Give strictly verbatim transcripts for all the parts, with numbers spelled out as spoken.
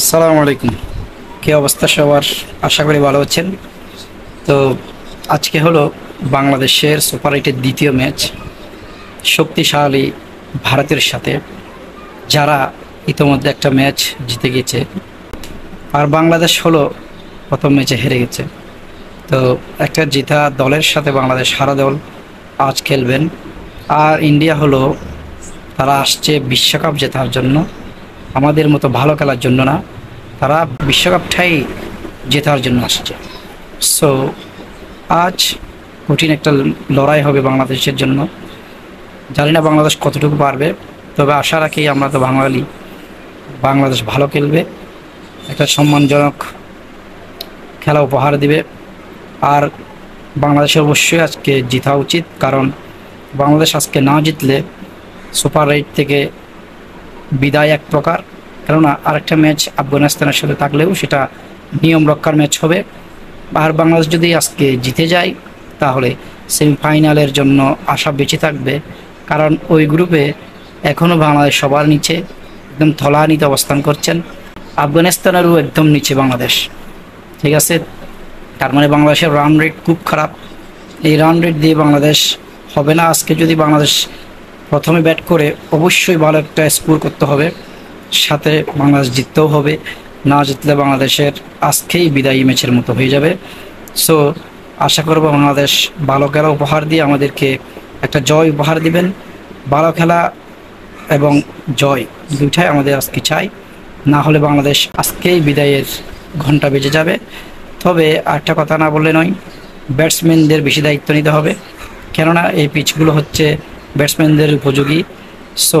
সালামু আলাইকুম। কী অবস্থা সবার? আশা করি ভালো আছেন। তো আজকে হলো বাংলাদেশের সুপার এইটের দ্বিতীয় ম্যাচ শক্তিশালী ভারতের সাথে, যারা ইতোমধ্যে একটা ম্যাচ জিতে গেছে, আর বাংলাদেশ হলো প্রথম ম্যাচে হেরে গেছে। তো একটা জিতা দলের সাথে বাংলাদেশ হারা দল আজ খেলবেন। আর ইন্ডিয়া হলো, তারা আসছে বিশ্বকাপ জেতার জন্য, আমাদের মতো ভালো খেলার জন্য না। তারা বিশ্বকাপটাই জেতার জন্য আসছে। সো আজ কঠিন একটা লড়াই হবে বাংলাদেশের জন্য। জানি না বাংলাদেশ কতটুকু পারবে, তবে আশা রাখি আমরা তো বাঙালি, বাংলাদেশ ভালো খেলবে, একটা সম্মানজনক খেলা উপহার দিবে। আর বাংলাদেশের অবশ্যই আজকে জেতা উচিত, কারণ বাংলাদেশ আজকে না জিতলে সুপার এইট থেকে বিদায় এক প্রকার। কেননা আরেকটা ম্যাচ আফগানিস্তানের সাথে থাকলেও সেটা নিয়ম রক্ষার ম্যাচ হবে। আর বাংলাদেশ যদি আজকে জিতে যায় তাহলে সেমিফাইনালের জন্য আশা বেঁচে থাকবে, কারণ ওই গ্রুপে এখনও বাংলাদেশ সবার নিচে, একদম তলানিতে অবস্থান করছেন। আফগানিস্তানেরও একদম নিচে বাংলাদেশ, ঠিক আছে। তার মানে বাংলাদেশের রান রেট খুব খারাপ। এই রান রেট দিয়ে বাংলাদেশ হবে না। আজকে যদি বাংলাদেশ প্রথমে ব্যাট করে অবশ্যই ভালো একটা স্কোর করতে হবে, সাথে বাংলাদেশ জিততেও হবে। না জিতলে বাংলাদেশের আজকেই বিদায়ী ম্যাচের মতো হয়ে যাবে। সো আশা করব বাংলাদেশ ভালো খেলা উপহার দিয়ে আমাদেরকে একটা জয় উপহার দিবেন। ভালো খেলা এবং জয় দুইটাই আমাদের আজকে চাই, না হলে বাংলাদেশ আজকেই বিদায়ের ঘন্টা বেজে যাবে। তবে একটা কথা না বললে নয়, ব্যাটসম্যানদের বেশি দায়িত্ব নিতে হবে, কেননা এই পিচগুলো হচ্ছে ব্যাটসম্যানদের উপযোগী। সো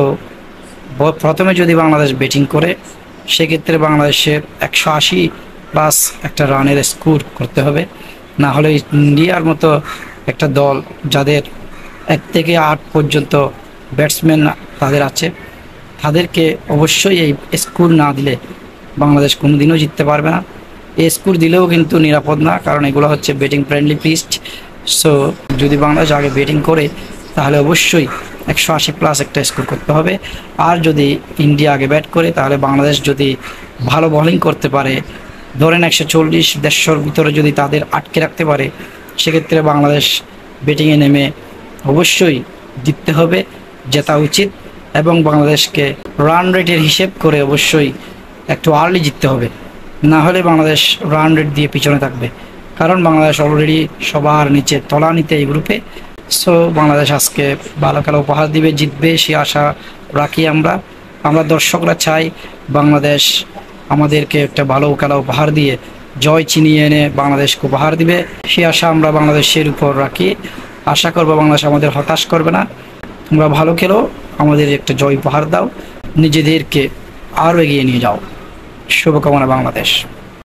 প্রথমে যদি বাংলাদেশ ব্যাটিং করে, সেক্ষেত্রে বাংলাদেশের একশো আশি প্লাস একটা রানের স্কোর করতে হবে। না হলে ইন্ডিয়ার মতো একটা দল, যাদের এক থেকে আট পর্যন্ত ব্যাটসম্যান তাদের আছে, তাদেরকে অবশ্যই এই স্কোর না দিলে বাংলাদেশ কোনো দিনও জিততে পারবে না। এই স্কোর দিলেও কিন্তু নিরাপদ না, কারণ এগুলো হচ্ছে ব্যাটিং ফ্রেন্ডলি পিচ। সো যদি বাংলাদেশ আগে ব্যাটিং করে তাহলে অবশ্যই একশো আশি প্লাস একটা স্কোর করতে হবে। আর যদি ইন্ডিয়া আগে ব্যাট করে, তাহলে বাংলাদেশ যদি ভালো বোলিং করতে পারে, ধরেন একশো চল্লিশ দেড়শোর ভিতরে যদি তাদের আটকে রাখতে পারে, সেক্ষেত্রে বাংলাদেশ ব্যাটিংয়ে নেমে অবশ্যই জিততে হবে, জেতা উচিত। এবং বাংলাদেশকে রান রেটের হিসেব করে অবশ্যই একটু আর্লি জিততে হবে, না হলে বাংলাদেশ রান রেট দিয়ে পিছনে থাকবে, কারণ বাংলাদেশ অলরেডি সবার নিচে তলানিতে এই গ্রুপে। সো বাংলাদেশ আজকে ভালো খেলা উপহার দিবে, জিতবে সে আশা রাখি আমরা। আমরা দর্শকরা চাই বাংলাদেশ আমাদেরকে একটা ভালো খেলা উপহার দিয়ে জয় ছিনিয়ে এনে বাংলাদেশকে উপহার দিবে, সে আশা আমরা বাংলাদেশের উপর রাখি। আশা করবো বাংলাদেশ আমাদের হতাশ করবে না। তোমরা ভালো খেলো, আমাদের একটা জয় উপহার দাও, নিজেদেরকে আরও এগিয়ে নিয়ে যাও। শুভকামনা বাংলাদেশ।